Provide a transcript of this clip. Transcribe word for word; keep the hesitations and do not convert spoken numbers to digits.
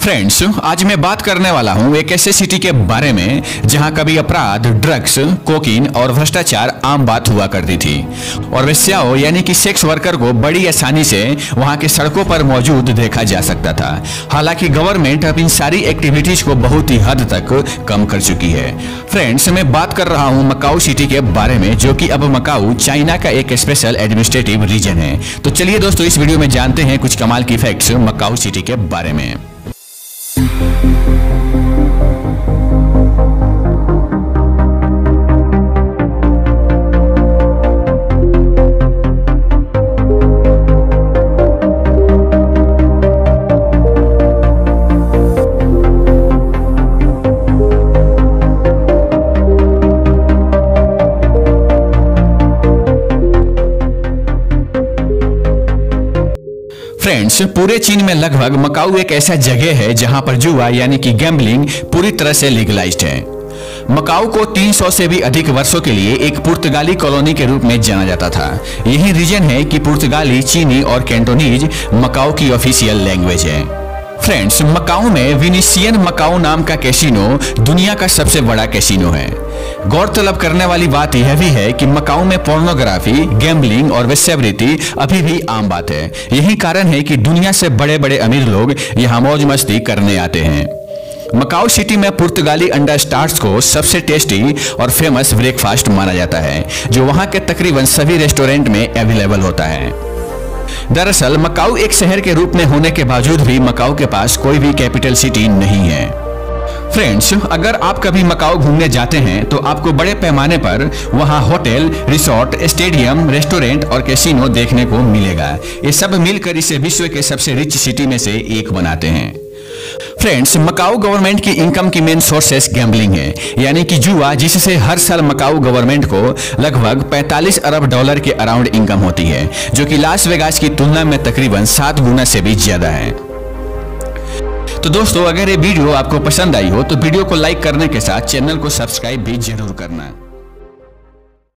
Friends, आज मैं बात करने वाला हूं एक ऐसे सिटी के बारे में जहां कभी अपराध, ड्रग्स, कोकीन और भ्रष्टाचार आम बात हुआ करती थी और वेश्याओं यानी कि सेक्स वर्कर को बड़ी आसानी से वहां के सड़कों पर मौजूद देखा जा सकता था। हालांकि गवर्नमेंट अब इन सारी एक्टिविटीज को बहुत ही हद तक कम कर चुकी है। फ्रेंड्स, मैं बात कर रहा हूं मकाऊ सिटी के बारे में, जो कि अब मकाऊ चाइना का एक स्पेशल एडमिनिस्ट्रेटिव रीजन है। तो चलिए दोस्तों, इस वीडियो में जानते हैं कुछ कमाल की फैक्ट्स मकाऊ सिटी के बारे में। फ्रेंड्स, पूरे चीन में लगभग मकाऊ एक ऐसा जगह है जहां पर जुआ यानी कि गैम्बलिंग पूरी तरह से लीगलाइज्ड है। मकाऊ को तीन सौ से भी अधिक वर्षों के लिए एक पुर्तगाली कॉलोनी के रूप में जाना जाता था। यही रीजन है कि पुर्तगाली, चीनी और कैंटोनीज मकाऊ की ऑफिशियल लैंग्वेज है। फ्रेंड्स, मकाऊ में विनीसियन मकाऊ नाम का कैसीनो दुनिया का सबसे बड़ा कैसीनो है। गौरतलब करने वाली बात यह भी है कि मकाऊ में पोर्नोग्राफी, गैम्बलिंग और वेश्यावृत्ति अभी भी आम बात है। यही कारण है कि दुनिया से बड़े बड़े अमीर लोग यहाँ मौज मस्ती करने आते हैं। मकाऊ सिटी में पुर्तगाली अंडा स्टार्स को सबसे टेस्टी और फेमस ब्रेकफास्ट माना जाता है, जो वहाँ के तकरीबन सभी रेस्टोरेंट में अवेलेबल होता है। दरअसल मकाऊ एक शहर के रूप में होने के बावजूद भी मकाऊ के पास कोई भी कैपिटल सिटी नहीं है। फ्रेंड्स, अगर आप कभी मकाऊ घूमने जाते हैं तो आपको बड़े पैमाने पर वहां होटल, रिसोर्ट, स्टेडियम, रेस्टोरेंट और कैसीनो देखने को मिलेगा। ये सब मिलकर इसे विश्व के सबसे रिच सिटी में से एक बनाते हैं। फ्रेंड्स, मकाऊ गवर्नमेंट की इनकम की मेन सोर्सेस गैम्बलिंग है, यानी कि जुआ, जिससे हर साल मकाऊ गवर्नमेंट को लगभग पैंतालीस अरब डॉलर के अराउंड इनकम होती है, जो कि लास वेगास की तुलना में तकरीबन सात गुना से भी ज्यादा है। तो दोस्तों, अगर ये वीडियो आपको पसंद आई हो तो वीडियो को लाइक करने के साथ चैनल को सब्सक्राइब भी जरूर करना।